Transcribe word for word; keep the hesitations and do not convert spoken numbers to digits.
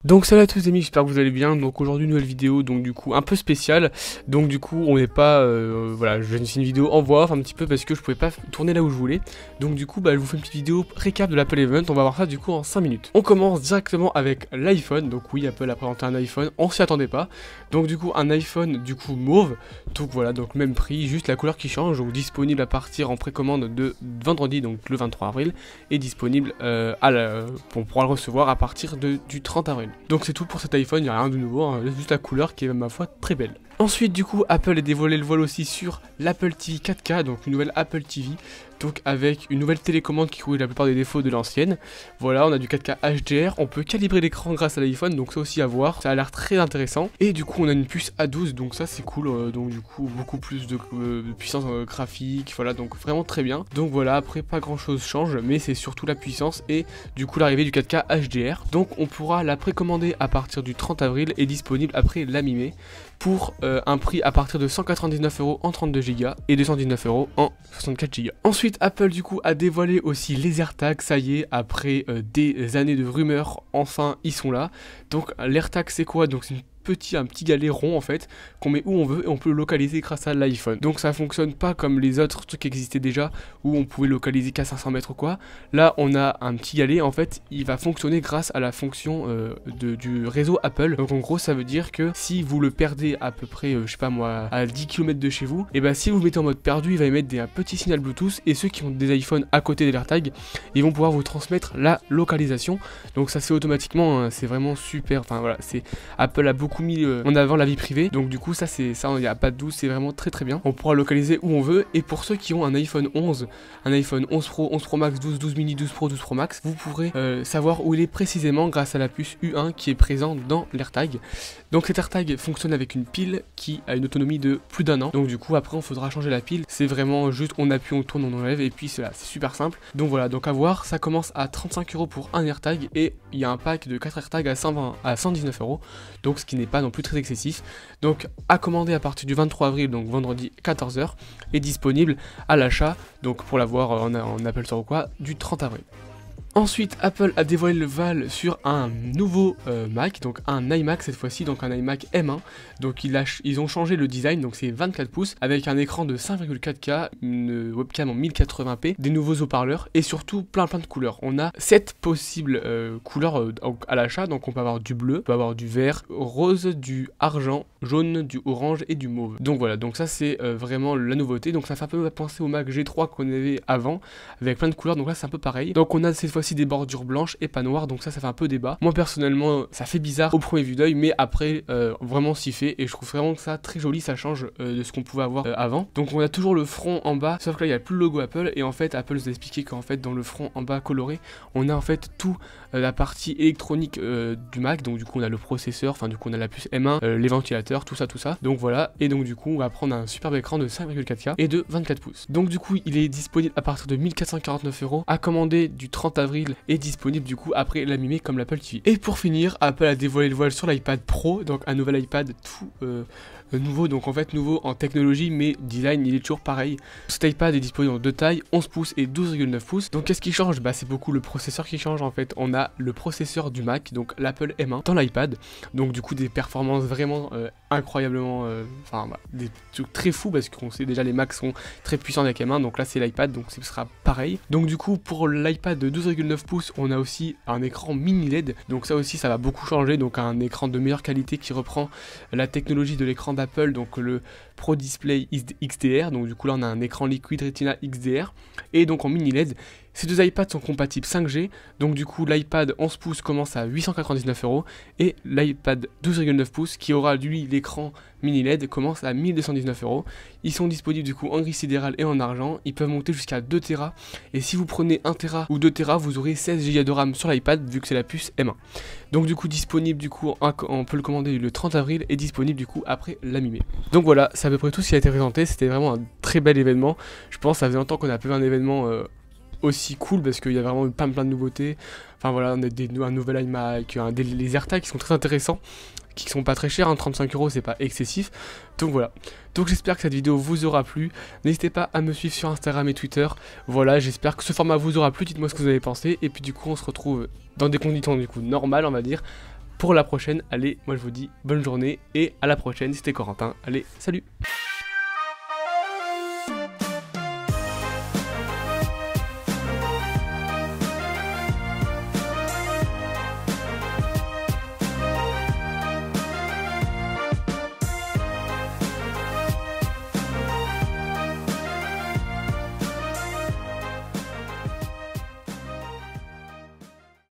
Donc salut à tous les amis, j'espère que vous allez bien. Donc aujourd'hui nouvelle vidéo, donc du coup un peu spéciale. Donc du coup on n'est pas, euh, voilà, je fais une vidéo en voix off un petit peu parce que je pouvais pas tourner là où je voulais. Donc du coup bah je vous fais une petite vidéo récap de l'Apple Event, on va voir ça du coup en cinq minutes. On commence directement avec l'iPhone, donc oui Apple a présenté un iPhone, on s'y attendait pas. Donc du coup un iPhone du coup mauve, donc voilà, donc même prix, juste la couleur qui change, donc disponible à partir en précommande de vendredi, donc le vingt-trois avril, et disponible euh, à la, on pourra le recevoir à partir de, du trente avril. Donc c'est tout pour cet iPhone, il n'y a rien de nouveau, hein, juste la couleur qui est ma foi très belle. Ensuite du coup Apple a dévoilé le voile aussi sur l'Apple T V quatre K, donc une nouvelle Apple T V, donc avec une nouvelle télécommande qui corrige la plupart des défauts de l'ancienne. Voilà, on a du quatre K H D R, on peut calibrer l'écran grâce à l'iPhone, donc ça aussi à voir, ça a l'air très intéressant. Et du coup on a une puce A douze, donc ça c'est cool, euh, donc du coup beaucoup plus de, euh, de puissance euh, graphique, voilà, donc vraiment très bien. Donc voilà, après pas grand chose change, mais c'est surtout la puissance et du coup l'arrivée du quatre K H D R. Donc on pourra la précommander à partir du trente avril et disponible après la mi-mai pour euh, un prix à partir de cent quatre-vingt-dix-neuf euros en trente-deux giga et deux cent dix-neuf euros en soixante-quatre giga. Ensuite Apple du coup a dévoilé aussi les AirTags, ça y est, après euh, des années de rumeurs, enfin ils sont là. Donc l'AirTag c'est quoi? Donc c'est une Petit, un petit galet rond en fait qu'on met où on veut et on peut le localiser grâce à l'iPhone. Donc ça fonctionne pas comme les autres trucs qui existaient déjà où on pouvait localiser qu'à cinq cents mètres ou quoi. Là on a un petit galet, en fait il va fonctionner grâce à la fonction euh, de, du réseau Apple. Donc en gros ça veut dire que si vous le perdez à peu près euh, je sais pas moi à dix kilomètres de chez vous, et ben si vous le mettez en mode perdu il va émettre des, un petit signal Bluetooth et ceux qui ont des iPhones à côté de l'AirTag ils vont pouvoir vous transmettre la localisation. Donc ça c'est automatiquement, hein, c'est vraiment super, enfin voilà, c'est Apple a beaucoup mis euh, en avant la vie privée, donc du coup ça c'est ça, il n'y a pas de doute, c'est vraiment très très bien. On pourra localiser où on veut, et pour ceux qui ont un iPhone onze, un iPhone onze Pro, onze Pro Max, douze, douze mini, douze Pro, douze Pro Max, vous pourrez euh, savoir où il est précisément grâce à la puce U un qui est présente dans l'AirTag. Donc cet AirTag fonctionne avec une pile qui a une autonomie de plus d'un an, donc du coup après on faudra changer la pile, c'est vraiment juste on appuie, on tourne, on enlève et puis c'est super simple. Donc voilà, donc à voir, ça commence à trente-cinq euros pour un AirTag et il y a un pack de quatre AirTags à cent vingt, à cent dix-neuf euros, donc ce qui n'est pas non plus très excessif. Donc à commander à partir du vingt-trois avril, donc vendredi quatorze heures, et disponible à l'achat, donc pour l'avoir en, en Apple Store ou quoi, du trente avril. Ensuite, Apple a dévoilé le voile sur un nouveau euh, Mac, donc un iMac cette fois-ci, donc un iMac M un. Donc il a, ils ont changé le design, donc c'est vingt-quatre pouces avec un écran de cinq virgule quatre K, une webcam en mille quatre-vingts p, des nouveaux haut-parleurs et surtout plein plein de couleurs. On a sept possibles euh, couleurs euh, à l'achat, donc on peut avoir du bleu, on peut avoir du vert, rose, du argent, jaune, du orange et du mauve. Donc voilà, donc ça c'est euh, vraiment la nouveauté. Donc ça fait un peu penser au Mac G trois qu'on avait avant avec plein de couleurs, donc là c'est un peu pareil. Donc on a cette fois des bordures blanches et pas noires, donc ça ça fait un peu débat. Moi personnellement ça fait bizarre au premier vue d'œil, mais après euh, vraiment s'y fait et je trouve vraiment que ça très joli, ça change euh, de ce qu'on pouvait avoir euh, avant. Donc on a toujours le front en bas, sauf que là il n'y a plus le logo Apple, et en fait Apple nous a expliqué qu'en fait dans le front en bas coloré on a en fait tout euh, la partie électronique euh, du Mac, donc du coup on a le processeur, enfin du coup on a la puce M un, euh, les ventilateurs, tout ça tout ça, donc voilà. Et donc du coup on va prendre un superbe écran de cinq virgule quatre K et de vingt-quatre pouces. Donc du coup il est disponible à partir de mille quatre cent quarante-neuf euros, à commander du trente avril est disponible du coup après la mi-mai comme l'Apple T V. Et pour finir, Apple a dévoilé le voile sur l'iPad Pro, donc un nouvel iPad tout euh, nouveau, donc en fait nouveau en technologie, mais design il est toujours pareil. Cet iPad est disponible en deux tailles, onze pouces et douze virgule neuf pouces. Donc qu'est-ce qui change? Bah c'est beaucoup le processeur qui change en fait. On a le processeur du Mac, donc l'Apple M un dans l'iPad, donc du coup des performances vraiment euh, incroyablement, euh, enfin bah, des trucs très fous parce qu'on sait déjà les Macs sont très puissants avec M un, donc là c'est l'iPad, donc ce sera pareil. Donc du coup pour l'iPad de douze virgule neuf pouces on a aussi un écran mini L E D, donc ça aussi ça va beaucoup changer, donc un écran de meilleure qualité qui reprend la technologie de l'écran d'Apple, donc le Pro Display X D R, donc du coup là on a un écran Liquid Retina X D R et donc en mini L E D. Ces deux iPads sont compatibles cinq G, donc du coup l'iPad onze pouces commence à huit cent quatre-vingt-dix-neuf euros et l'iPad douze virgule neuf pouces qui aura lui l'écran mini L E D commence à mille deux cent dix-neuf euros. Ils sont disponibles du coup en gris sidéral et en argent, ils peuvent monter jusqu'à deux téra, et si vous prenez un téra ou deux téra vous aurez seize giga de RAM sur l'iPad vu que c'est la puce M un. Donc du coup disponible du coup, on peut le commander le trente avril et disponible du coup après la mi-mai. Donc voilà, c'est à peu près tout ce qui a été présenté, c'était vraiment un très bel événement. Je pense que ça faisait longtemps qu'on a pas vu un événement euh, aussi cool parce qu'il y a vraiment plein plein de nouveautés. Enfin voilà, on a des, un nouvel iMac, un, des, les AirTags qui sont très intéressants, qui sont pas très chers, hein, trente-cinq euros c'est pas excessif. Donc voilà, donc j'espère que cette vidéo vous aura plu. N'hésitez pas à me suivre sur Instagram et Twitter. Voilà, j'espère que ce format vous aura plu, dites-moi ce que vous avez pensé. Et puis du coup on se retrouve dans des conditions du coup normales on va dire, pour pour la prochaine. Allez, moi je vous dis bonne journée et à la prochaine. C'était Corentin. Allez, salut.